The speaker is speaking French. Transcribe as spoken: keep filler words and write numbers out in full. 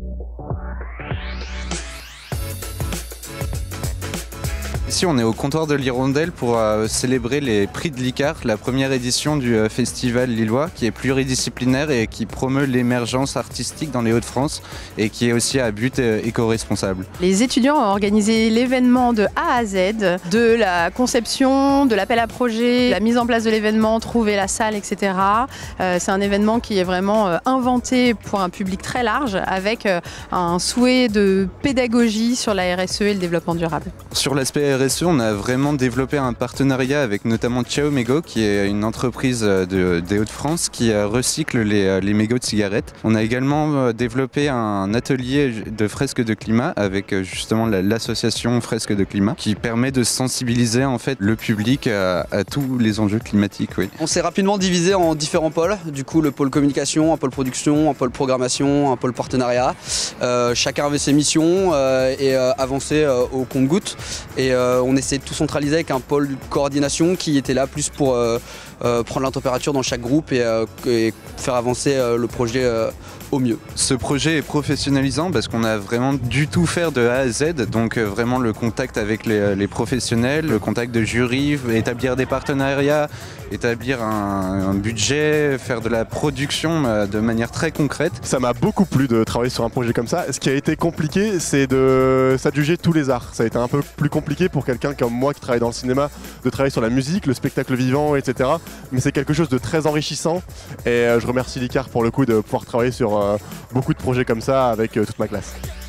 Ici, on est au comptoir de l'Hirondelle pour euh, célébrer les prix de l'I C A R, la première édition du euh, festival lillois, qui est pluridisciplinaire et qui promeut l'émergence artistique dans les Hauts-de-France et qui est aussi à but euh, éco-responsable. Les étudiants ont organisé l'événement de A à Z, de la conception, de l'appel à projet, la mise en place de l'événement, trouver la salle, et cetera. Euh, c'est un événement qui est vraiment euh, inventé pour un public très large, avec euh, un souhait de pédagogie sur la R S E et le développement durable. Sur l'aspect R S E, on a vraiment développé un partenariat avec notamment Ciao Mégots, qui est une entreprise de, des Hauts-de-France qui recycle les, les mégots de cigarettes. On a également développé un atelier de fresques de climat avec justement l'association Fresques de climat qui permet de sensibiliser en fait le public à, à tous les enjeux climatiques. Oui. On s'est rapidement divisé en différents pôles, du coup le pôle communication, un pôle production, un pôle programmation, un pôle partenariat. Euh, chacun avait ses missions euh, et euh, avançait euh, au compte-gouttes. Et euh, on essayait de tout centraliser avec un pôle de coordination qui était là plus pour euh, euh, prendre la température dans chaque groupe et, euh, et faire avancer euh, le projet euh, au mieux. Ce projet est professionnalisant parce qu'on a vraiment dû tout faire de A à Z, donc euh, vraiment le contact avec les, les professionnels, le contact de jury, établir des partenariats, établir un, un budget, faire de la production euh, de manière très concrète. Ça m'a beaucoup plu de travailler sur un projet comme ça. Ce qui a été compliqué, c'est de s'adjuger tous les arts. Ça a été un peu plus compliqué pour quelqu'un comme moi qui travaille dans le cinéma, de travailler sur la musique, le spectacle vivant, et cetera. Mais c'est quelque chose de très enrichissant et euh, je remercie l'I C A R pour le coup de pouvoir travailler sur euh, beaucoup de projets comme ça avec euh, toute ma classe.